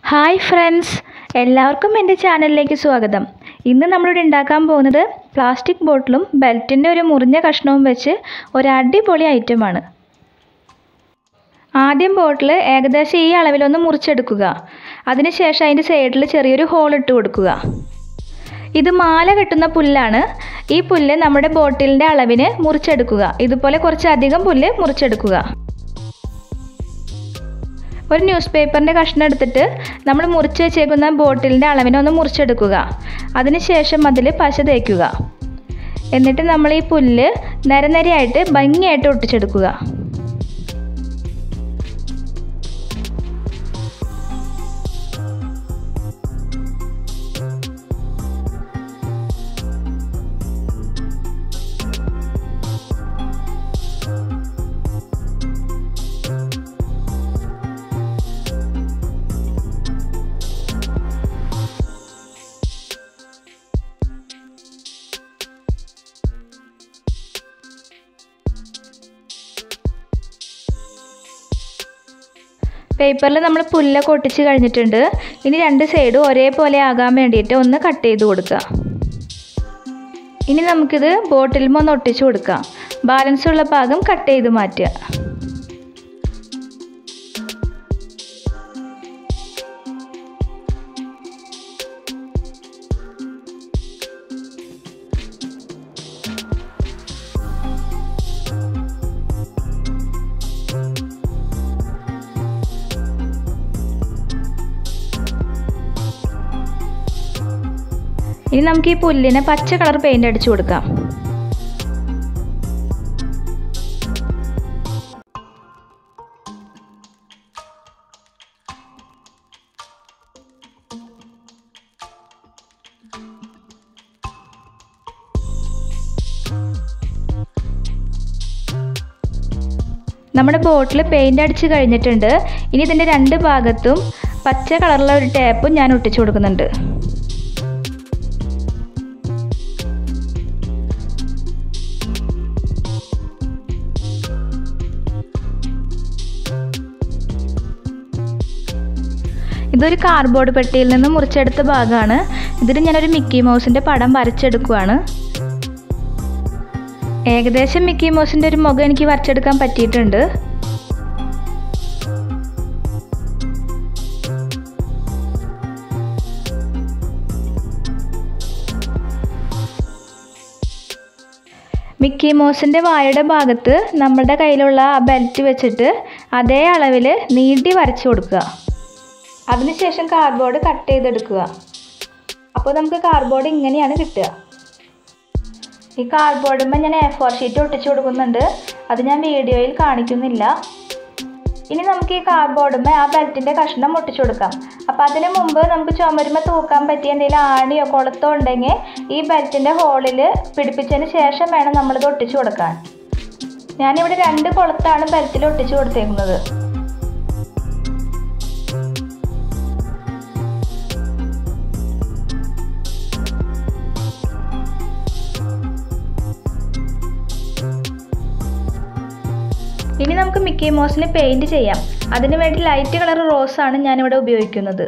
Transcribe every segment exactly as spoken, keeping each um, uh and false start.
Hi friends, എല്ലാവർക്കും എൻ്റെ ചാനലിലേക്ക് സ്വാഗതം. ഇന്ന് നമ്മളിവിടെ ഉണ്ടാക്കാൻ പോകുന്നത് പ്ലാസ്റ്റിക് ബോട്ടിലും ബെൽറ്റിൻ്റെ ഒരു മുറിഞ്ഞ കഷ്ണവും വെച്ച് ഒരു അടിപൊളി ഐറ്റമാണ്. ആദ്യം ബോട്ടിൽ ഏകദേശം ഈ അളവിലൊന്ന് മുറിച്ചെടുക്കുക. അതിനുശേഷം അതിൻ്റെ സൈഡിൽ ചെറിയൊരു ഹോൾ ഇട്ട് കൊടുക്കുക. ഇത് മാല കെട്ടുന്ന പുല്ലാണ്. ഈ പുല്ല് നമ്മുടെ ബോട്ടിലിൻ്റെ അളവിന് മുറിച്ചെടുക്കുക. ഇതുപോലെ കുറച്ചധികം പുല്ല് മുറിച്ചെടുക്കുക. ഒരു ന്യൂസ് പേപ്പറിൻ്റെ കഷ്ണം എടുത്തിട്ട് നമ്മൾ മുറിച്ച് വെച്ചേക്കുന്ന ബോട്ടിലിൻ്റെ അളവിനെ ഒന്ന് മുറിച്ചെടുക്കുക. അതിനുശേഷം അതിൽ പശ തേക്കുക. എന്നിട്ട് നമ്മൾ ഈ പുല്ല് നിരനിരയായിട്ട് ഭംഗിയായിട്ട് ഒട്ടിച്ചെടുക്കുക. പേപ്പറിൽ നമ്മൾ പുല്ലൊക്കെ ഒട്ടിച്ച് കഴിഞ്ഞിട്ടുണ്ട്. ഇനി രണ്ട് സൈഡും ഒരേപോലെ ആകാൻ വേണ്ടിയിട്ട് ഒന്ന് കട്ട് ചെയ്ത് കൊടുക്കുക. ഇനി നമുക്കിത് ബോട്ടിലും ഒന്ന് ഒട്ടിച്ച് കൊടുക്കാം. ബാലൻസ് ഉള്ള ഭാഗം കട്ട് ചെയ്ത് മാറ്റുക. ഇനി നമുക്ക് ഈ പുല്ലിന് പച്ച കളർ പെയിൻ്റ് അടിച്ചു കൊടുക്കാം. നമ്മുടെ ബോട്ടിൽ പെയിൻ്റ് അടിച്ച് കഴിഞ്ഞിട്ടുണ്ട്. ഇനി ഇതിൻ്റെ രണ്ട് ഭാഗത്തും പച്ച കളറുള്ള ഒരു ടേപ്പും ഞാൻ ഒട്ടിച്ചു കൊടുക്കുന്നുണ്ട്. ഇതൊരു കാർഡ്ബോർഡ് പെട്ടിയിൽ നിന്ന് മുറിച്ചെടുത്ത ഭാഗമാണ്. ഇതിൽ ഞാനൊരു മിക്കി മൗസിൻ്റെ പടം വരച്ചെടുക്കുകയാണ്. ഏകദേശം മിക്കി മൗസിൻ്റെ ഒരു മുഖം എനിക്ക് വരച്ചെടുക്കാൻ പറ്റിയിട്ടുണ്ട്. മിക്കി മൗസിൻ്റെ വായുടെ ഭാഗത്ത് നമ്മുടെ കയ്യിലുള്ള ആ ബെൽറ്റ് വെച്ചിട്ട് അതേ അളവിൽ നീട്ടി വരച്ചു കൊടുക്കുക. അതിനുശേഷം കാർഡ്ബോർഡ് കട്ട് ചെയ്തെടുക്കുക. അപ്പോൾ നമുക്ക് കാർഡ്ബോർഡ് ഇങ്ങനെയാണ് കിട്ടുക. ഈ കാർഡ്ബോർഡുമ്പോൾ ഞാൻ എ ഫോർ ഷീറ്റ് ഒട്ടിച്ചു കൊടുക്കുന്നുണ്ട്. അത് ഞാൻ വീഡിയോയിൽ കാണിക്കുന്നില്ല. ഇനി നമുക്ക് ഈ കാർഡ്ബോർഡുമ്പോൾ ആ ബെൽറ്റിൻ്റെ കഷ്ണം ഒട്ടിച്ചു കൊടുക്കാം. അപ്പോൾ അതിന് മുമ്പ് നമുക്ക് ചുമരുമ്പോൾ തൂക്കാൻ പറ്റിയ എന്തെങ്കിലും ആണിയോ കൊളുത്തോ ഉണ്ടെങ്കിൽ ഈ ബെൽറ്റിൻ്റെ ഹോളിൽ പിടിപ്പിച്ചതിന് ശേഷം വേണം നമ്മളിത് ഒട്ടിച്ചു കൊടുക്കാൻ. ഞാനിവിടെ രണ്ട് കൊളുത്താണ് ബെൽറ്റിൽ ഒട്ടിച്ചു കൊടുത്തേക്കുന്നത്. ഇനി നമുക്ക് മിക്കി മൗസിന് പെയിൻറ് ചെയ്യാം. അതിനു വേണ്ടി ലൈറ്റ് കളർ റോസാണ് ഞാനിവിടെ ഉപയോഗിക്കുന്നത്.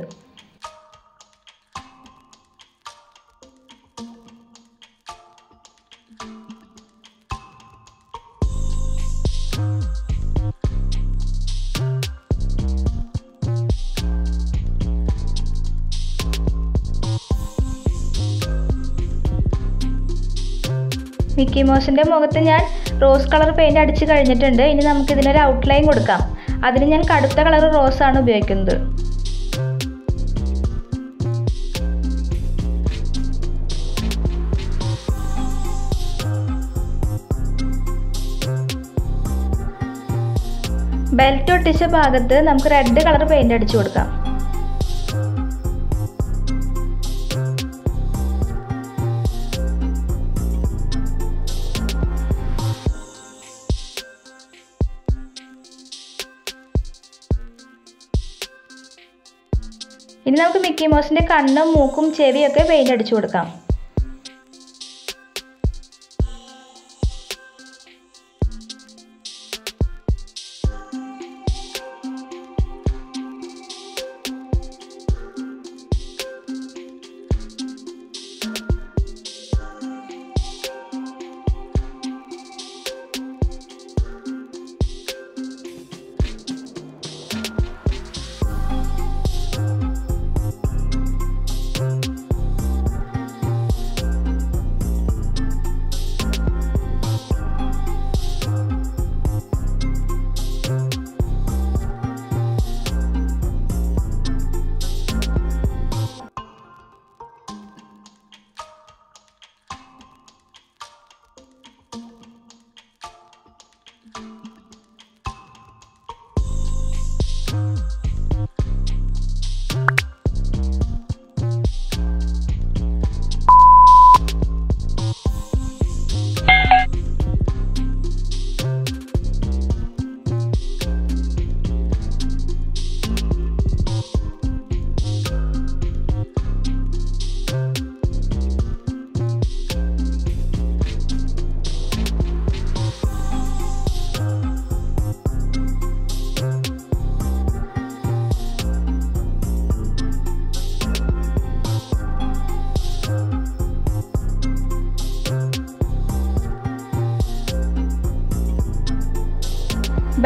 മിക്കി മൗസിൻ്റെ മുഖത്ത് ഞാൻ റോസ് കളർ പെയിൻ്റ് അടിച്ച് കഴിഞ്ഞിട്ടുണ്ട്. ഇനി നമുക്കിതിനൊരു ഔട്ട്ലൈൻ കൊടുക്കാം. അതിന് ഞാൻ കടുത്ത കളർ റോസാണ് ഉപയോഗിക്കുന്നത്. ബെൽറ്റ് ഒട്ടിച്ച ഭാഗത്ത് നമുക്ക് റെഡ് കളർ പെയിൻ്റ് അടിച്ചു കൊടുക്കാം. ഇനി നമുക്ക് മിക്കി മൗസിൻ്റെ കണ്ണും മൂക്കും ചെവിയൊക്കെ പെയിൻ്റ് അടിച്ചു കൊടുക്കാം.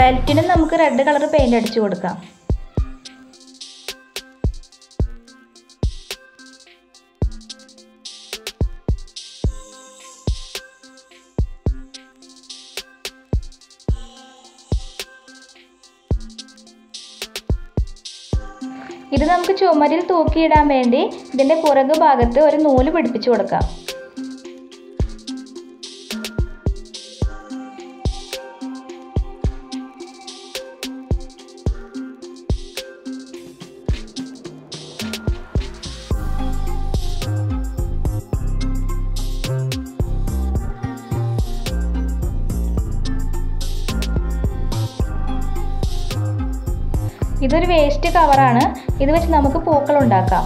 ബെൽറ്റിനും നമുക്ക് റെഡ് കളർ പെയിൻറ് അടിച്ചു കൊടുക്കാം. ഇത് നമുക്ക് ചുമരിൽ തൂക്കിയിടാൻ വേണ്ടി ഇതിൻ്റെ പുറകു ഭാഗത്ത് ഒരു നൂല് പിടിപ്പിച്ചു കൊടുക്കാം. ഇതൊരു വേസ്റ്റ് കവറാണ്. ഇത് വെച്ച് നമുക്ക് പൂക്കൾ ഉണ്ടാക്കാം.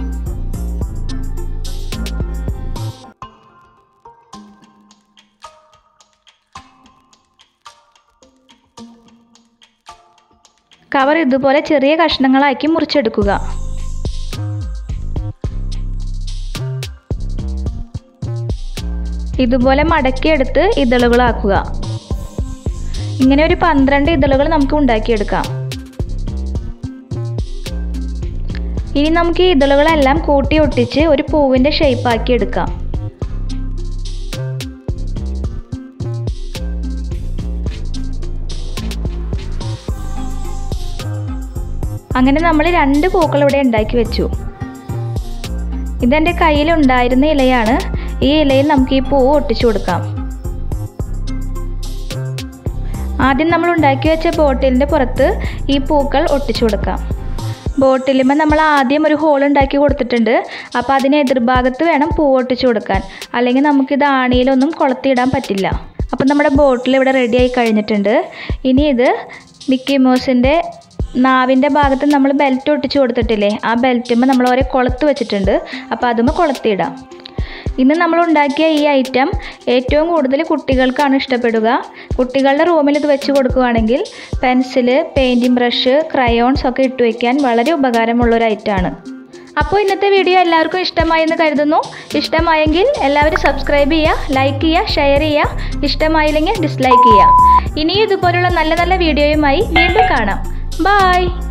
കവർ ഇതുപോലെ ചെറിയ കഷ്ണങ്ങളാക്കി മുറിച്ചെടുക്കുക. ഇതുപോലെ മടക്കിയെടുത്ത് ഇതളുകളാക്കുക. ഇങ്ങനെ ഒരു പന്ത്രണ്ട് ഇതളുകൾ നമുക്ക് ഉണ്ടാക്കിയെടുക്കാം. ഇനി നമുക്ക് ഈ ഇതളുകളെല്ലാം കൂട്ടി ഒട്ടിച്ച് ഒരു പൂവിൻ്റെ ഷേപ്പാക്കി എടുക്കാം. അങ്ങനെ നമ്മൾ രണ്ട് പൂക്കൾ ഇവിടെ ഉണ്ടാക്കി വെച്ചു. ഇതെൻ്റെ കയ്യിലുണ്ടായിരുന്ന ഇലയാണ്. ഈ ഇലയിൽ നമുക്ക് ഈ പൂവ് ഒട്ടിച്ചു കൊടുക്കാം. ആദ്യം നമ്മൾ ഉണ്ടാക്കി വെച്ച ബോട്ടിലിൻ്റെ പുറത്ത് ഈ പൂക്കൾ ഒട്ടിച്ചു കൊടുക്കാം. ബോട്ടിലുമ്പോൾ നമ്മൾ ആദ്യം ഒരു ഹോൾ ഉണ്ടാക്കി കൊടുത്തിട്ടുണ്ട്. അപ്പോൾ അതിന് എതിർഭാഗത്ത് വേണം പൂവ് ഒട്ടിച്ചു കൊടുക്കാൻ, അല്ലെങ്കിൽ നമുക്കിത് ആണിയിലൊന്നും കൊളുത്തിയിടാൻ പറ്റില്ല. അപ്പോൾ നമ്മുടെ ബോട്ടിൽ ഇവിടെ റെഡി ആയി കഴിഞ്ഞിട്ടുണ്ട്. ഇനി ഇത് മിക്കി മൗസിൻ്റെ നാവിൻ്റെ ഭാഗത്ത് നമ്മൾ ബെൽറ്റ് ഒട്ടിച്ചു കൊടുത്തിട്ടില്ലേ, ആ ബെൽറ്റുമ്പോൾ നമ്മൾ ഒരേ കൊളുത്ത് വെച്ചിട്ടുണ്ട്. അപ്പോൾ അതുമ്പോൾ കൊളുത്തിയിടാം. ഇന്ന് നമ്മൾ ഉണ്ടാക്കിയ ഈ ഐറ്റം ഏറ്റവും കൂടുതൽ കുട്ടികൾക്കാണ് ഇഷ്ടപ്പെടുക. കുട്ടികളുടെ റൂമിൽ ഇത് വെച്ച് കൊടുക്കുകയാണെങ്കിൽ പെൻസില്, പെയിൻറ്റിംഗ് ബ്രഷ്, ക്രയോൺസ് ഒക്കെ ഇട്ട് വയ്ക്കാൻ വളരെ ഉപകാരമുള്ളൊരു ഐറ്റമാണ്. അപ്പോൾ ഇന്നത്തെ വീഡിയോ എല്ലാവർക്കും ഇഷ്ടമായി എന്ന് കരുതുന്നു. ഇഷ്ടമായെങ്കിൽ എല്ലാവരും സബ്സ്ക്രൈബ് ചെയ്യുക, ലൈക്ക് ചെയ്യുക, ഷെയർ ചെയ്യുക. ഇഷ്ടമായില്ലെങ്കിൽ ഡിസ്ലൈക്ക് ചെയ്യുക. ഇനിയും ഇതുപോലുള്ള നല്ല നല്ല വീഡിയോയുമായി വീണ്ടും കാണാം. ബൈ.